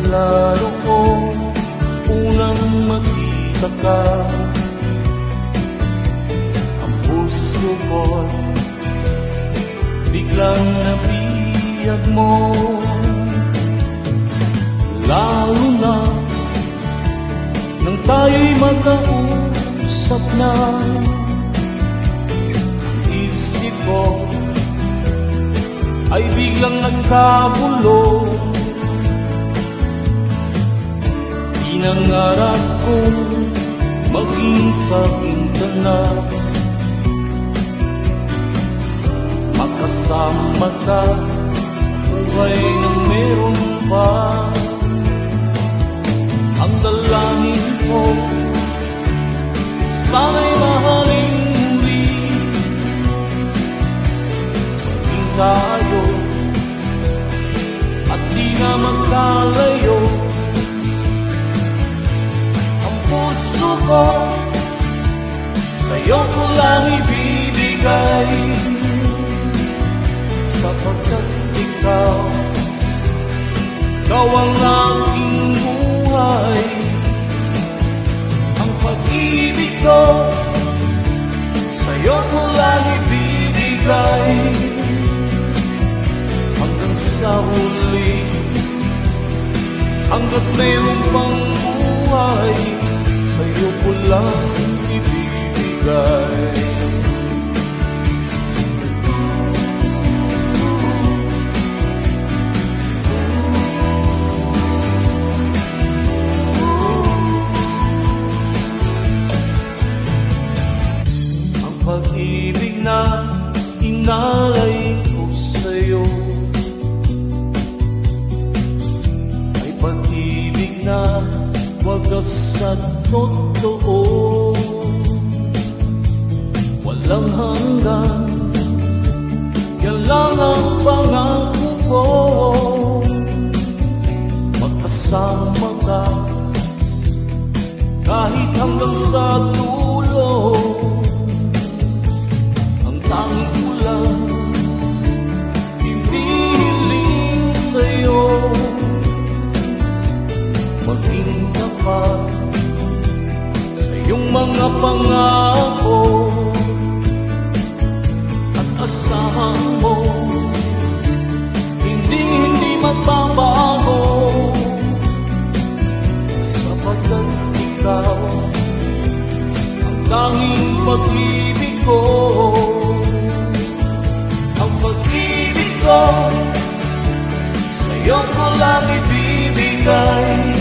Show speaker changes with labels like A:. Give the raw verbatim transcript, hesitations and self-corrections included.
A: Mula noong unang makita ka, ang puso ko biglang nabiyag mo. Lalo na nang tayo'y magkausap na, ang isip ko ay biglang nagkabulong. Pinangarap kong maging sakin ka na, makasama ka sa buhay ng meron pa. Ang dalangin ko, sana'y mahalin muli, maging tayo at di na magkalayo. Ang puso ko sa'yo ko lang ibibigay, sapagkat ikaw, ikaw ang aking buhay. Ang pag-ibig ko sa'yo ko lang ibibigay, hanggang sa huli, hanggat mayroon pang buhay, sa'yo ko lang ibibigay. Pag-ibig na inalay ko sa'yo ay pag-ibig na wagas at totoo, walang hanggan. Yan lang ang pangako ko, magkasama ka kahit hanggang sa dulo. Tanging ko lang hinihiling sa'yo, maging tapat sa iyong mga pangako, at asahan mo hindi hindi magbabago, sapagkat ikaw ang tanging pag-ibig ko. Ang pag-ibig ko sa'yo ko lang ibibigay,